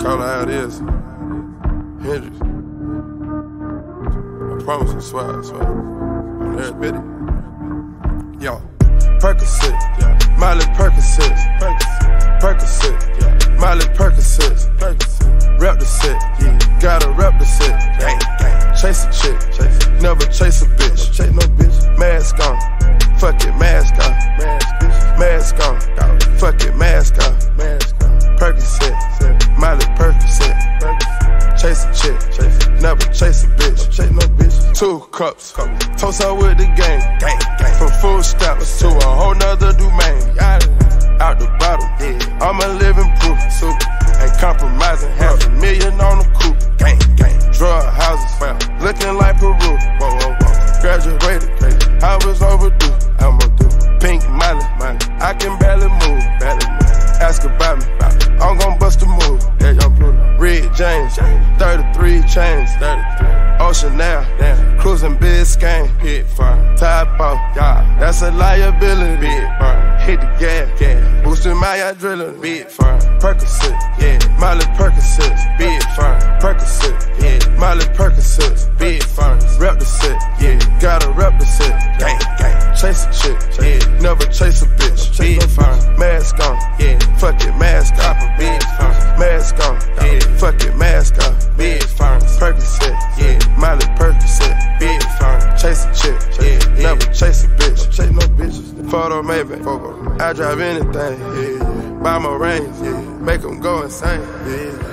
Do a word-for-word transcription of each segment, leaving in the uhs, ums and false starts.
Call her how it is. Hendrix. I promise I swear, I swear. On everybody. Yo. Percocets, yeah. Miley Percocets, Percocets, Percocets, yeah. Miley Percocets, Percocets. Rep the set, yeah. Gotta rep the set, gang, gang. Chase a chick, chase. Never chase a bitch, chase no bitch. Mask on, fuck it, mask on, mask, mask on, fuck it, mask on, mask on. Percocet, Miley Percocet, chase a chick, chase. Never chase a bitch, chase no bitch. Two cups, toast her with the gang, gang, gang. From food stamps to a whole nother domain. Out the bottle, yeah. I'm a living proof, so ain't compromising. Half a million on the coupe, gang, gang. Drug houses, fam, looking like Peru. Whoa, whoa, whoa. Graduated, crazy. I was overdue, I'm overdue. Pink Miley, Miley. I can barely move, barely move. Ask about me, I'm gon' bust a move. Yeah, young blue. Red James, thirty-three chains, thirty-three. Ocean now, damn. Crusin Biscayne, hit fire. Type off, yeah, that's a liability. Big fire. Hit the gas, gas. Boosting my adrenaline, big fire. Percocets, yeah. Miley Percocets, big fire. Percocets, yeah. Miley Percocets, big fire. Rep the set, yeah. Gotta rep the set, gang, gang. Chase a chick, yeah. Never chase a bitch, big fire. Mask on, yeah. Fuck it, mask off, big fire. Mask on, yeah. Fuck it, mask off, big fire. Percocet, yeah. Miley Percocet, big fire. Chase a chick, yeah. Never chase a bitch, chase no bitches. Photo maybe, I drive anything, yeah. Buy my range, yeah. Make them go insane, yeah.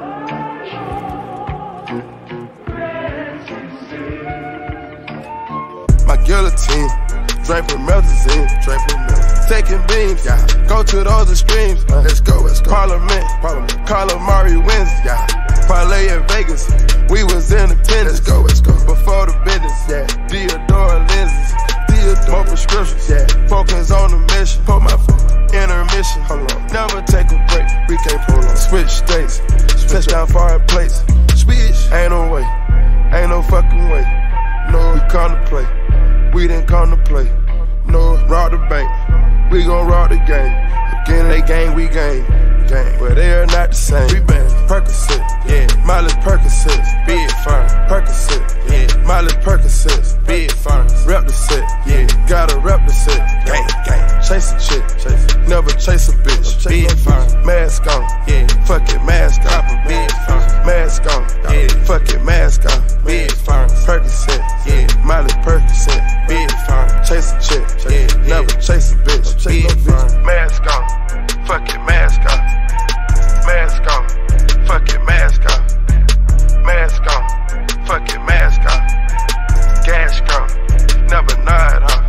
My guillotine, drink from Melazine, drink from Melazine. Taking beams, yeah. Go to those extremes, uh, let's go, let's go. Parliament, Parliament. Calamari wins, yeah. Parlay in Vegas, we was in attendance. Let's go, let's go. Before the business, yeah. Theodore lenses, Theodore. More prescriptions, yeah. Focus on the mission. Put my phone. Intermission, hold on. Never take a break, we can't pull on. Switch states, switch touchdown foreign plates. Switch, ain't no way, ain't no fucking way. No, we come to play, we didn't come to play. No, rob the bank, we gon' rob the game. Again, they gang, we gang, gang. But they are not the same. We been Percocet, yeah. Miley Percocets, big fire. Percocet, yeah. Miley Percocets, big fire. Rep the set, yeah. Gotta rep the set, gang, gang. Chase a chick, chase. Never chase a bitch, big fire. Mask on, yeah. Fuck it, mask off, big fire. Mask on, yeah. Fuck it, mask off, big fire. Percocet, yeah. Miley Percocet, big fire. Chase a chick, chase. Yeah. Never chase a bitch, chase no bitch. Mask on, fuck it, mask off. Mask on, fuck it, mask off. Mask on, fuck it, mask off. Gas gone, never nod off.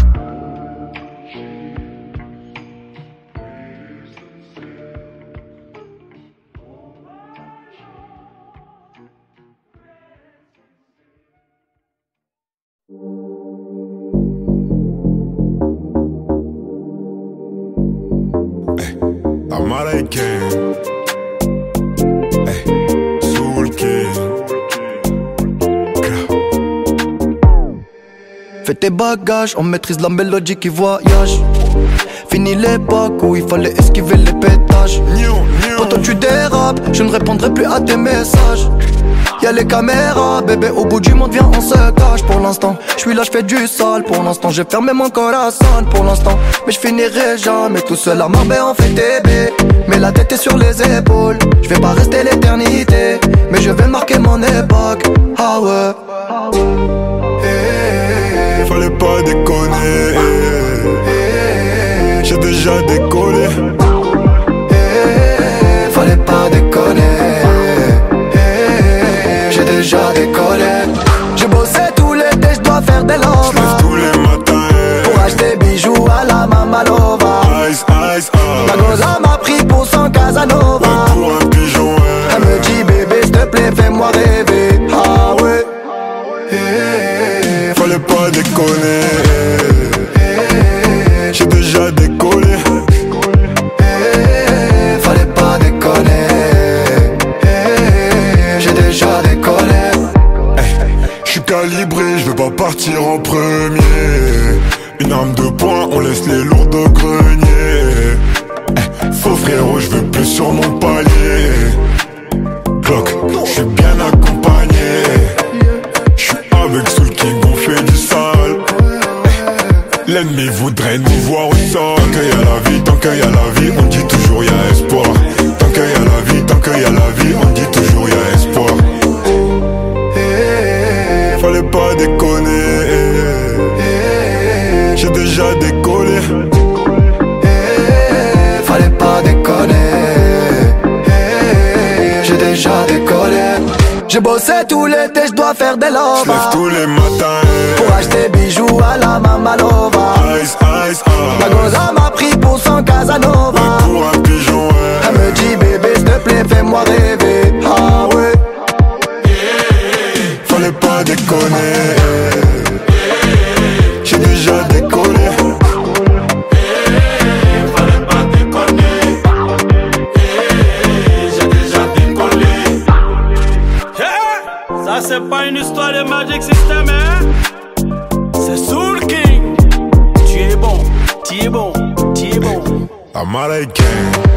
Américain, hey, Soolking. Fais tes bagages, on maîtrise la mélodie qui voyage. Fini l'époque où il fallait esquiver les pétages. Quand toi tu dérapes, je ne répondrai plus à tes messages. Y'a les caméras, bébé, au bout du monde, viens, on se cache. Pour l'instant, je suis là, je fais du sale. Pour l'instant, j'ai fermé mon corazon. Pour l'instant, mais je finirai jamais tout seul à Marbella, on fait T B. Mais la tête est sur les épaules. Je vais pas rester l'éternité, mais je vais marquer mon époque. Ah ouais. Hey, fallait pas déconner. Hey, j'ai déjà décollé. Hey, fallait pas déconner. Déjà décollé. J'ai bossé tout l'été, j'dois faire des lovas. J'lève tous les matins pour acheter bijoux à la Mamalova. Ice, ice, ice. Ma goza m'a pris pour son Casanova. Ouais, pour un pigeon, ouais. Elle me dit bébé s'te plaît fais-moi rêver. Ah ouais. Hey, fallait pas déconner. Hey, j'ai déjà décollé. Hey, fallait pas déconner. Hey, j'ai déjà décollé. Calibré, je veux pas partir en premier. Une arme de poing, on laisse les lourds de grenier. Eh, faux frérot, je veux plus sur mon palier. J'ai bossé tout l'été, je dois faire des lovas. J'lève tous les matins eh. Pour acheter bijoux à la Mamalova. Ice, ice, ice. La goza m'a pris pour son Casanova. Ouais, pour un pigeon ouais. Elle me dit bébé s'il te plaît fais-moi rêver. Ah ouais. Fallait pas déconner. J'ai déjà décollé. Fallait pas déconner. J'ai déjà décollé. Ça c'est pas une histoire de Magic System hein. C'est Soolking. Tu es bon, tu es bon, tu es bon. I'm out of game.